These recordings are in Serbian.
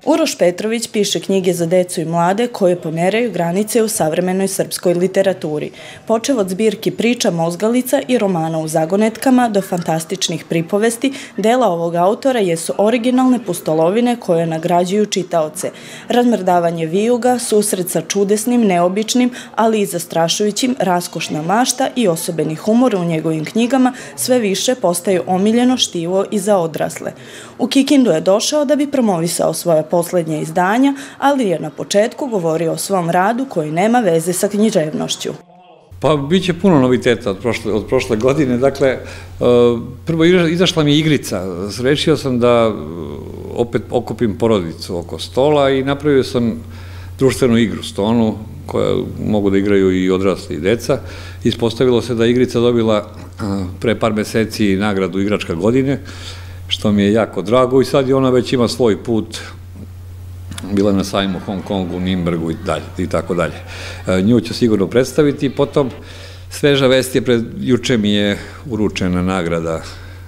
Uroš Petrović piše knjige za decu i mlade koje pomeraju granice u savremenoj srpskoj literaturi. Počev od zbirki priča Mozgalica i romana u zagonetkama do fantastičnih pripovesti, dela ovog autora jesu originalne pustolovine koje nagrađuju čitaoce. Razmrdavanje vijuga, susret sa čudesnim, neobičnim, ali i zastrašujućim, raskošna mašta i osobeni humor u njegovim knjigama sve više postaju omiljeno štivo i za odrasle. U Kikindu je došao da bi promovisao svoje poslednje izdanja, ali je na početku govorio o svom radu koji nema veze sa književnošću. Pa biće puno noviteta od prošle godine. Dakle, prvo izašla mi je igrica. Rešio sam da opet okupim porodicu oko stola i napravio sam društvenu igru, stonu, koju mogu da igraju i odrasli i deca. Ispostavilo se da je igrica dobila pre par meseci nagradu igračka godine, što mi je jako drago i sad i ona već ima svoj put. Bila je na sajmu u Hong Kongu, Nimbergu i tako dalje. Nju ću sigurno predstaviti. Potom, sveža vest je, juče mi je uručena nagrada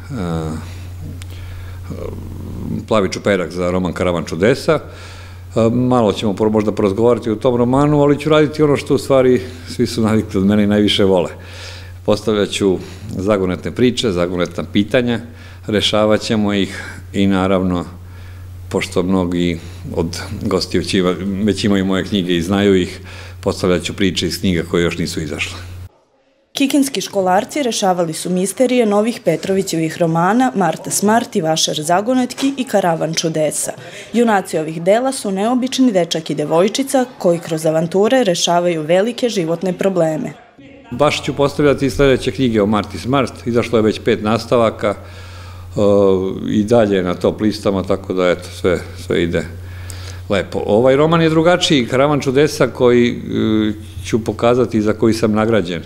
Plavi čuperak za roman Karavan čudesa. Malo ćemo možda porazgovarati o tom romanu, ali ću raditi ono što u stvari svi su navikli od mene i najviše vole. Postavljat ću zagonetne priče, zagonetna pitanja, rešavat ćemo ih i naravno, pošto mnogi od gostiju već imaju moje knjige i znaju ih, postavljat ću priče iz knjiga koje još nisu izašle. Kikinski školarci rešavali su misterije novih Petrovićevih romana Marta Smart i Vašar zagonetki i Karavan čudesa. Junaci ovih dela su neobični dečak i devojčica koji kroz avanture rešavaju velike životne probleme. Baš ću postavljati i sledeće knjige o Marti Smart. Izašlo je već 5 nastavaka i dalje na top listama, tako da eto, sve ide lepo. Ovaj roman je drugačiji, Karavan čudesa, koji ću pokazati i za koji sam nagrađen.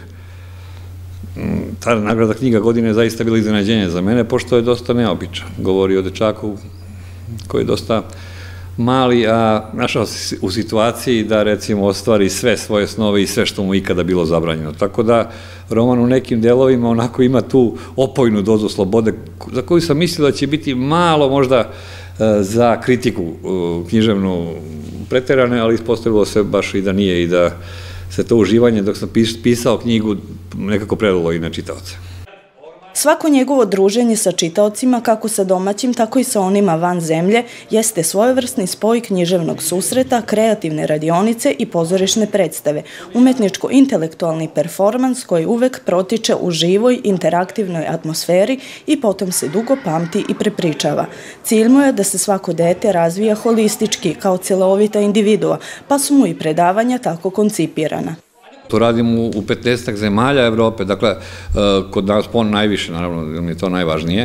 Ta nagrada knjiga godine je zaista bila iznenađenje za mene, pošto je dosta neobičan. Govori o dečaku koji je dosta mali, a našao se u situaciji da, recimo, ostvari sve svoje snove i sve što mu ikada bilo zabranjeno. Tako da roman u nekim delovima onako ima tu opojnu dozu slobode, za koju sam mislio da će biti malo možda za kritiku književnu preterane, ali ispostavilo se baš i da nije i da se to uživanje dok sam pisao knjigu nekako prelilo i na čitaoce. Svako njegovo druženje sa čitaocima, kako sa domaćim, tako i sa onima van zemlje, jeste svojevrsni spoj književnog susreta, kreativne radionice i pozorišne predstave, umetničko-intelektualni performans koji uvek protiče u živoj, interaktivnoj atmosferi i potom se dugo pamti i prepričava. Cilj mu je da se svako dete razvija holistički, kao celovita individua, pa su mu i predavanja tako koncipirana. To radim u 15 zemalja Evrope, dakle, kod nas najviše, naravno, jer mi je to najvažnije.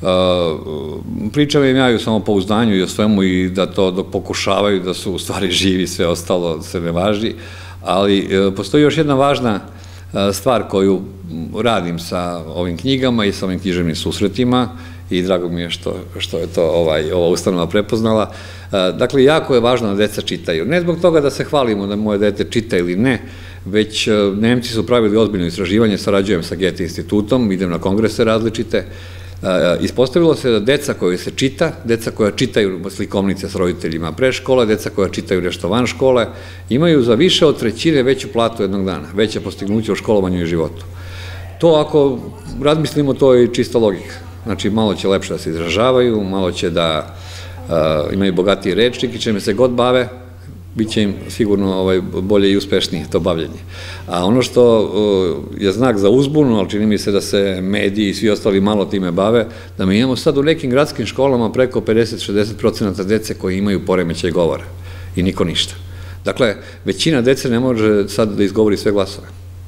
Pričam im ja i o samopouzdanju i o svemu i da to dok pokušavaju da su u stvari živi, sve ostalo se ne važi, ali postoji još jedna važna stvar koju radim sa ovim knjigama i sa ovim književnim susretima i drago mi je što je to ova ustanova prepoznala. Dakle, jako je važno da deca čitaju. Ne zbog toga da se hvalimo da moje dete čita ili ne, već Nemci su pravili ozbiljno istraživanje, sarađujem sa Goethe institutom, idem na kongrese različite. Ispostavilo se da deca koje se čita, deca koja čitaju slikovnice s roditeljima pre škole, deca koja čitaju nešto van škole, imaju za više od trećine veću platu jednog dana, veće postignuće u školovanju i životu. To, ako razmislimo, to je čista logika. Znači, malo će lepše da se izražavaju, malo će da imaju bogatiji rečnik i čime se god bave, bit će im sigurno bolje i uspešnije to bavljenje. A ono što je znak za uzbunu, ali čini mi se da se mediji i svi ostali malo time bave, da mi imamo sad u nekim gradskim školama preko 50-60% dece koji imaju poremećaj govora i niko ništa. Dakle, većina dece ne može sad da izgovori sve glasove.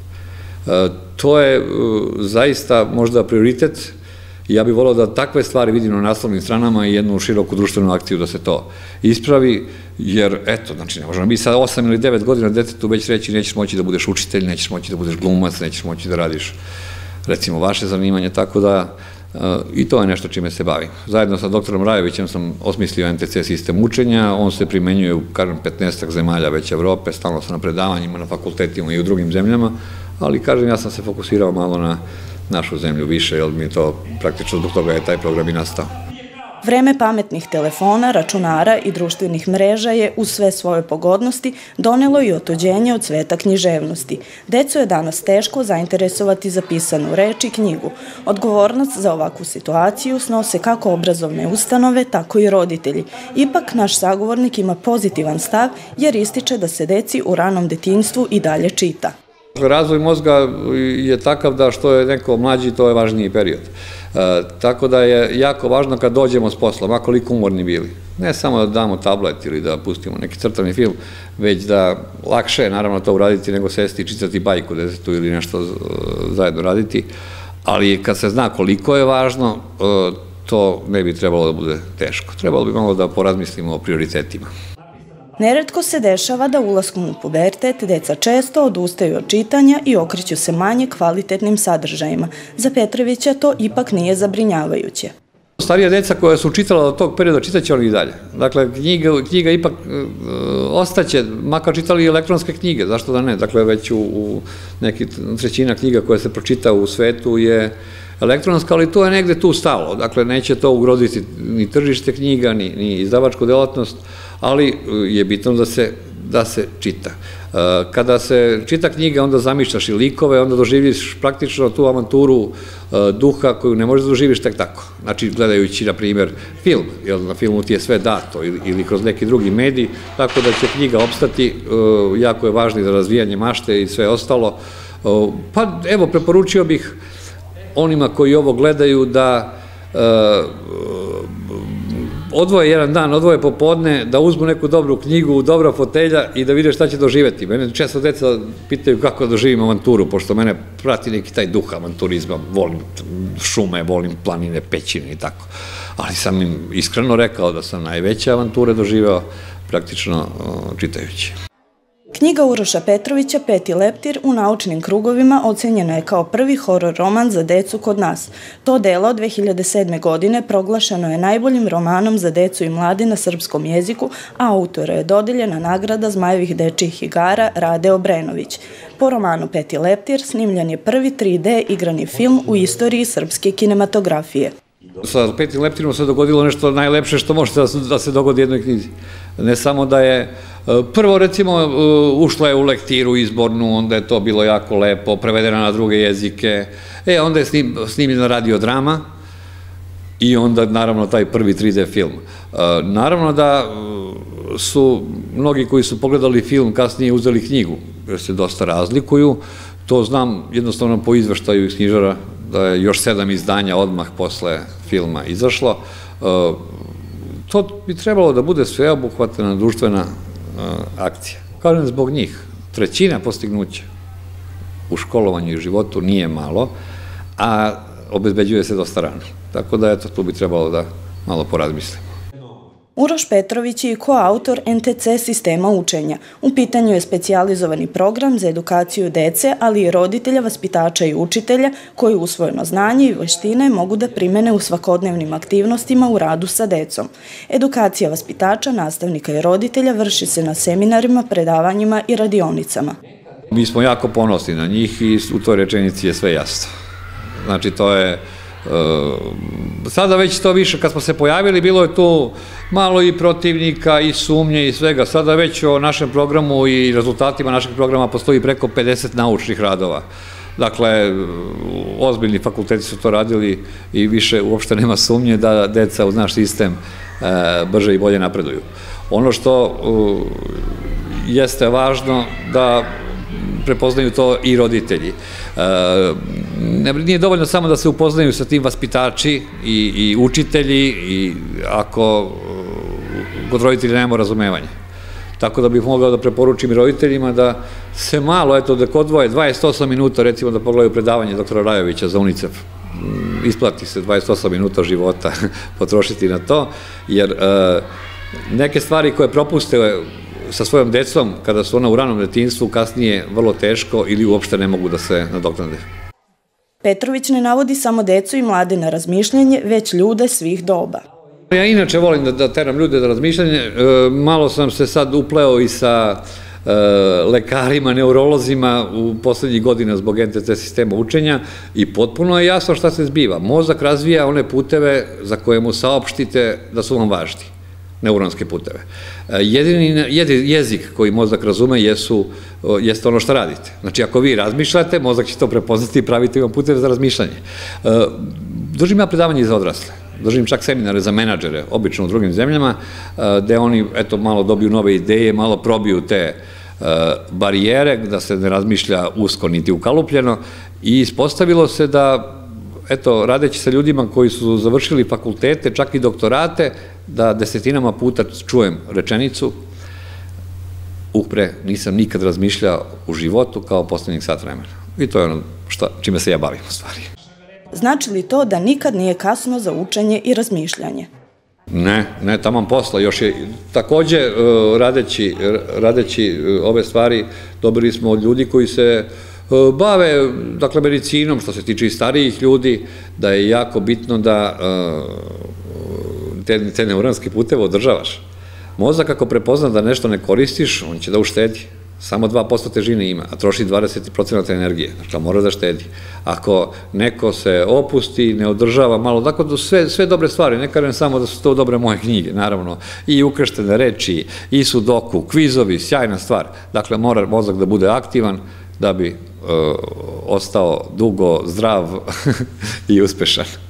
To je zaista možda prioritet. Ja bih volao da takve stvari vidim na naslovnim stranama i jednu široku društvenu akciju da se to ispravi, jer, eto, znači, ne možemo biti sad 8 ili 9 godina detetu već reći nećeš moći da budeš učitelj, nećeš moći da budeš glumac, nećeš moći da radiš, recimo, vaše zanimanje, tako da i to je nešto čime se bavim. Zajedno sa doktorom Rajevićem sam osmislio NTC sistem učenja, on se primenjuje u, kažem, 15 zemalja već Evrope, stalno sam na predavanjima, na fakultetima i u drugim zemljama, ali, kažem, ja sam se fokusirao malo na našu zemlju više, jer mi je to praktično zbog toga je taj program i nastao. Vreme pametnih telefona, računara i društvenih mreža je uz sve svoje pogodnosti donelo i otuđenje od sveta književnosti. Decu je danas teško zainteresovati za pisanu reč i knjigu. Odgovornost za ovakvu situaciju snose kako obrazovne ustanove, tako i roditelji. Ipak, naš sagovornik ima pozitivan stav jer ističe da se deci u ranom detinjstvu i dalje čita. Razvoj mozga je takav da što je neko mlađi, to je važniji period. Tako da je jako važno kad dođemo s posla, makoliko umorni bili. Ne samo da damo tablet ili da pustimo neki crtani film, već da lakše je naravno to uraditi nego sesti i čitati bajku detetu ili nešto zajedno raditi, ali kad se zna koliko je važno, to ne bi trebalo da bude teško. Trebalo bi malo da porazmislimo o prioritetima. Neretko se dešava da ulaskom u pubertet deca često odustaju od čitanja i okreću se manje kvalitetnim sadržajima. Za Petrovića to ipak nije zabrinjavajuće. Starija deca koja su čitala od tog perioda, čitaće oni i dalje. Dakle, knjiga ipak ostaće, makar čitali i elektronske knjige, zašto da ne? Dakle, već u neki trećina knjiga koja se pročita u svetu je elektronska, ali to je negde tu stalo. Dakle, neće to ugroziti ni tržište knjiga, ni izdavačku delatnost, ali je bitno da se čita. Kada se čita knjiga, onda zamišljaš i likove, onda doživiš praktično tu avanturu duha koju ne možeš da doživiš tek tako. Znači, gledajući, na primjer, film, jer na filmu ti je sve dato ili kroz neki drugi medij, tako da će knjiga opstati, jako je važno za razvijanje mašte i sve ostalo. Pa, evo, preporučio bih onima koji ovo gledaju da odvoje jedan dan, odvoje popodne, da uzmu neku dobru knjigu, dobra fotelja i da vide šta će doživeti. Mene često deca pitaju kako da doživim avanturu, pošto mene prati neki taj duh avanturizma, volim šume, volim planine, pećine i tako. Ali sam im iskreno rekao da sam najveće avanture doživeo praktično čitajući. Knjiga Uroša Petrovića Peti leptir u naučnim krugovima ocenjena je kao prvi horor roman za decu kod nas. To delo od 2007. godine proglašeno je najboljim romanom za decu i mlade na srpskom jeziku, a autoru je dodeljena nagrada Zmajevih dečijih igara Rade Obrenović. Po romanu Peti leptir snimljen je prvi 3D igrani film u istoriji srpske kinematografije. Sa Petim leptirom se dogodilo nešto najlepše što može da se dogodi jednoj knjizi. Ne samo da je, prvo recimo ušla je u lektiru izbornu, onda je to bilo jako lepo, prevedena na druge jezike, onda je snimljena radiodrama i onda naravno taj prvi 3D film. Naravno da su mnogi koji su pogledali film kasnije uzeli knjigu, jer se dosta razlikuju, to znam jednostavno po izveštaju iz knjižara, da je još 7 izdanja odmah posle filma izašlo. To bi trebalo da bude sveobuhvatna društvena akcija. Kažem zbog njih, trećina postignuća u školovanju i životu nije malo, a obezbeđuje se dosta rano. Tako da, eto, tu bi trebalo da malo porazmislimo. Uroš Petrović je koautor NTC sistema učenja. U pitanju je specijalizovani program za edukaciju dece, ali i roditelja, vaspitača i učitelja, koji usvojeno znanje i veštine mogu da primene u svakodnevnim aktivnostima u radu sa decom. Edukacija vaspitača, nastavnika i roditelja vrši se na seminarima, predavanjima i radionicama. Mi smo jako ponosni na njih i u toj rečenici je sve jasno. Znači, to je sada već to više, kad smo se pojavili, bilo je tu malo i protivnika i sumnje i svega. Sada već o našem programu i rezultatima našeg programa postoji preko 50 naučnih radova. Dakle, ozbiljni fakulteti su to radili i više uopšte nema sumnje da deca uz naš sistem brže i bolje napreduju. Ono što jeste važno da prepoznaju to i roditelji. Nije dovoljno samo da se upoznaju sa tim vaspitači i učitelji i ako kod roditelja nemamo razumevanje. Tako da bih mogao da preporučim i roditeljima da se malo, eto, da odvoje 28 minuta, recimo da pogledaju predavanje doktora Rajovića za UNICEF. Isplati se 28 minuta života potrošiti na to, jer neke stvari koje propuste sa svojom decom, kada su ona u ranom detinjstvu, kasnije vrlo teško ili uopšte ne mogu da se nadoknade. Petrović ne navodi samo decu i mlade na razmišljanje, već ljude svih doba. Ja inače volim da teram ljude na razmišljanje, malo sam se sad upleo i sa lekarima, neurolozima u poslednjih godina zbog NTC sistema učenja i potpuno je jasno šta se zbiva. Mozak razvija one puteve za koje mu saopštite da su vam važni, neuronske puteve. Jedini jezik koji mozak razume jeste ono što radite. Znači, ako vi razmišljate, mozak će to prepoznati i praviti vam puteve za razmišljanje. Držim ja predavanje za odrasle. Držim čak seminare za menadžere, obično u drugim zemljama, gde oni, eto, malo dobiju nove ideje, malo probiju te barijere, da se ne razmišlja usko niti ukalupljeno i ispostavilo se da, eto, radeći sa ljudima koji su završili fakultete, čak i doktorate, da desetinama puta čujem rečenicu: nisam nikad razmišljao u životu kao poslednjih sat vremena. I to je ono čime se ja bavim u stvari. Znači li to da nikad nije kasno za učenje i razmišljanje? Ne, taman posla. Još je, takođe, radeći ove stvari, dobili smo od ljudi koji se bave, dakle, medicinom, što se tiče i starijih ljudi, da je jako bitno da te neuronske puteve održavaš. Mozak, ako prepozna da nešto ne koristiš, on će da uštedi. Samo 2% težine ima, a troši 20% energije, znači mora da štedi. Ako neko se opusti, ne održava malo, dakle, sve dobre stvari, ne kažem samo da su to dobre moje knjige, naravno, i ukrštene reči, i sudoku, kvizovi, sjajna stvar. Dakle, mora mozak da bude aktivan da bi ostao dugo, zdrav i uspešan.